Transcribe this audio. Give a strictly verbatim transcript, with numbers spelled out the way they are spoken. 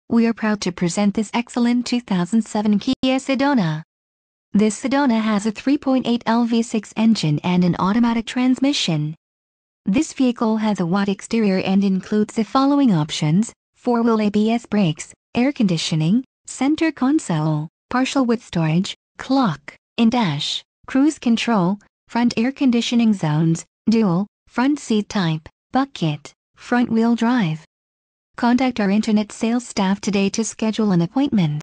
We are proud to present this excellent two thousand seven Kia Sedona. This Sedona has a three point eight liter V six engine and an automatic transmission. This vehicle has a white exterior and includes the following options: four-wheel A B S brakes, air conditioning, center console, partial width storage, clock, in-dash, cruise control, front air conditioning zones, dual, front seat type, bucket, front wheel drive. Contact our internet sales staff today to schedule an appointment.